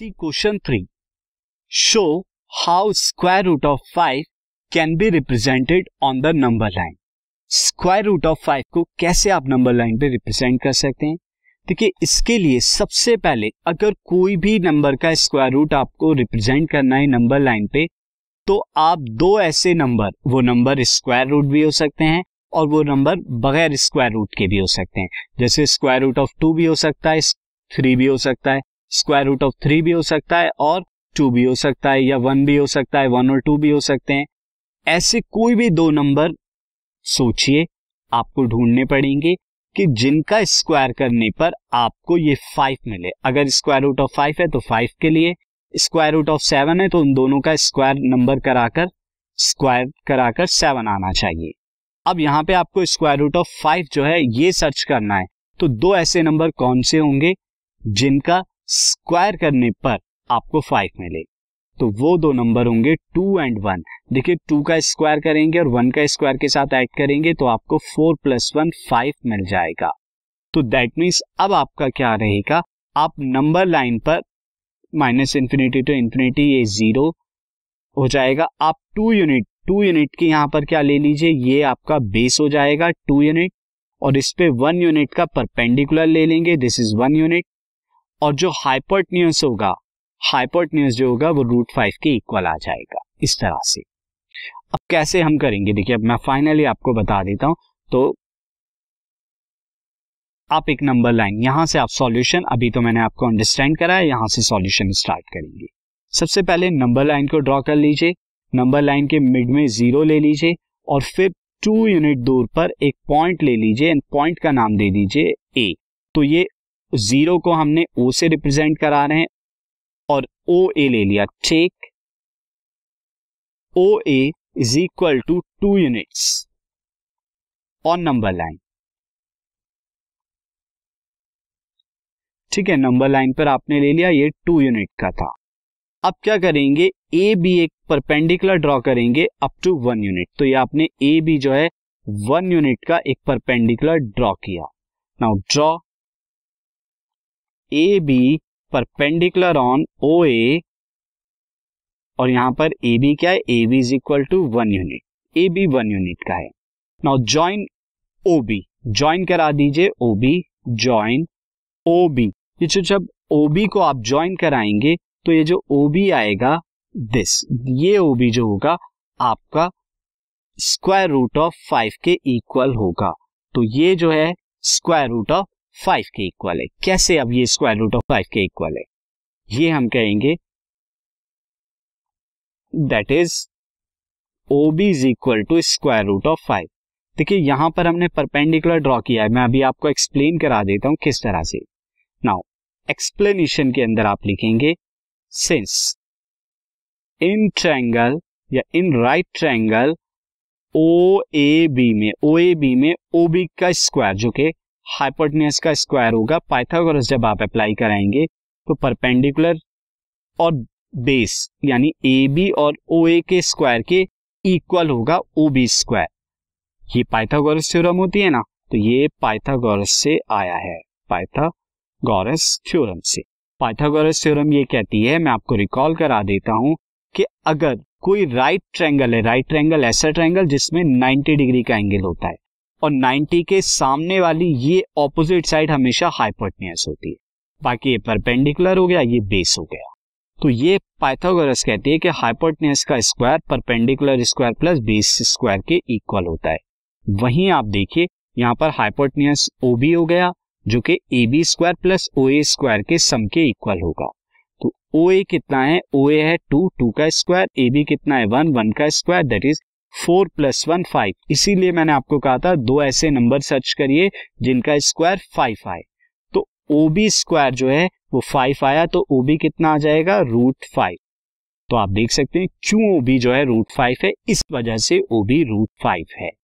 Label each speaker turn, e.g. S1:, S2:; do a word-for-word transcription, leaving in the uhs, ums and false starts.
S1: C question three, show how square root of five can be represented on the number line. Square root of five को कैसे आप number line पे represent कर सकते हैं। देखिए, इसके लिए सबसे पहले अगर कोई भी नंबर का स्क्वायर रूट आपको रिप्रेजेंट करना है नंबर लाइन पे, तो आप दो ऐसे नंबर, वो नंबर स्क्वायर रूट भी हो सकते हैं और वो नंबर बगैर स्क्वायर रूट के भी हो सकते हैं। जैसे स्क्वायर रूट ऑफ टू भी हो सकता है, थ्री भी हो सकता है, स्क्वायर रूट ऑफ थ्री भी हो सकता है और टू भी हो सकता है, या वन भी हो सकता है, वन और टू भी हो सकते हैं। ऐसे कोई भी दो नंबर सोचिए, आपको ढूंढने पड़ेंगे कि जिनका स्क्वायर करने पर आपको ये फाइव मिले। अगर स्क्वायर रूट ऑफ फाइव है तो फाइव के लिए, स्क्वायर रूट ऑफ सेवन है तो उन दोनों का स्क्वायर नंबर कराकर स्क्वायर कराकर सेवन आना चाहिए। अब यहाँ पे आपको स्क्वायर रूट ऑफ फाइव जो है ये सर्च करना है, तो दो ऐसे नंबर कौन से होंगे जिनका स्क्वायर करने पर आपको फाइव मिले। तो वो दो नंबर होंगे टू एंड वन। देखिए, टू का स्क्वायर करेंगे और वन का स्क्वायर के साथ ऐड करेंगे तो आपको फोर प्लस वन फाइव मिल जाएगा। तो दैट मीन्स अब आपका क्या रहेगा, आप नंबर लाइन पर माइनस इंफिनिटी टू इंफिनिटी ये जीरो हो जाएगा। आप टू यूनिट टू यूनिट की यहाँ पर क्या ले लीजिए, ये आपका बेस हो जाएगा टू यूनिट, और इस पे वन यूनिट का परपेंडिकुलर ले लेंगे, दिस इज वन यूनिट, और जो हाइपोटेन्यूज होगा, हाइपोटेन्यूज जो होगा वो रूट फाइव के इक्वल आ जाएगा। इस तरह से अब कैसे हम करेंगे, देखिए अब मैं फाइनली आपको बता देता हूं। तो आप एक नंबर लाइन, यहां से आप सॉल्यूशन, अभी तो मैंने आपको अंडरस्टैंड करा है, यहां से सॉल्यूशन स्टार्ट करेंगे। सबसे पहले नंबर लाइन को ड्रॉ कर लीजिए, नंबर लाइन के मिड में जीरो ले लीजिए और फिर टू यूनिट दूर पर एक पॉइंट ले लीजिए एंड पॉइंट का नाम दे दीजिए ए। तो ये जीरो को हमने ओ से रिप्रेजेंट करा रहे हैं और ओ ए ले लिया। Take O A is equal to two units on number line. ठीक है, नंबर लाइन पर आपने ले लिया, ये टू यूनिट का था। अब क्या करेंगे, ए बी एक परपेंडिकुलर ड्रॉ करेंगे अप टू वन यूनिट। तो ये आपने ए बी जो है वन यूनिट का एक परपेंडिकुलर ड्रॉ किया। Now draw A B perpendicular on O A, और यहां पर ए बी क्या है, A B is equal to one unit, A B one unit का है। Now join O B, join करा दीजिए O B, join O B. ये जो जब ओ बी को आप ज्वाइन कराएंगे तो ये जो ओ बी आएगा दिस, ये ओ बी जो होगा आपका स्क्वायर रूट ऑफ फाइव के इक्वल होगा। तो ये जो है स्क्वायर रूट ऑफ फाइव के इक्वल है। कैसे अब ये स्क्वायर रूट ऑफ फाइव के इक्वल है, ये हम कहेंगे that is O B is equal to square root of five. देखिए, यहां पर हमने परपेंडिकुलर ड्रॉ किया है, मैं अभी आपको एक्सप्लेन करा देता हूं किस तरह से। नाउ एक्सप्लेनेशन के अंदर आप लिखेंगे, सिंस इन ट्रायंगल या in right triangle O A B में, ओ ए बी में ओ बी का स्क्वायर जो कि हाइपोटेन्यूज का स्क्वायर होगा, पाइथागोरस जब आप अप्लाई कराएंगे तो परपेंडिकुलर और बेस यानी ए बी और ओ ए के स्क्वायर के इक्वल होगा ओ बी स्क्वायर। ये पाइथागोरस थ्योरम होती है ना, तो ये पाइथागोरस से आया है, पाइथागोरस थ्योरम से। पाइथागोरस थ्योरम ये कहती है, मैं आपको रिकॉल करा देता हूं, कि अगर कोई राइट ट्रायंगल है, राइट ट्रायंगल ऐसा ट्रायंगल जिसमें नाइंटी डिग्री का एंगल होता है और नाइंटी के सामने वाली ये ऑपोजिट साइड हमेशा हाइपोटेन्यूज होती है, बाकी ये परपेंडिकुलर हो गया, ये बेस हो गया। तो ये पाइथागोरस कहती है कि हाइपोटेन्यूज का square perpendicular square plus base square के इक्वल होता है। वहीं आप देखिए यहाँ पर हाइपोटेन्यूज ओ बी हो गया जो कि A B square plus O A square के सम के इक्वल होगा। तो ओ ए कितना है, ओ ए है टू, टू का स्क्वायर, ए बी कितना है वन, वन का square, that is four plus one five. इसीलिए मैंने आपको कहा था दो ऐसे नंबर सर्च करिए जिनका स्क्वायर फाइव आए। तो ओ बी स्क्वायर जो है वो फाइव आया, तो ओ बी कितना आ जाएगा, रूट फाइव। तो आप देख सकते हैं क्यों ओ बी जो है रूट फाइव है, इस वजह से ओ बी रूट फाइव है।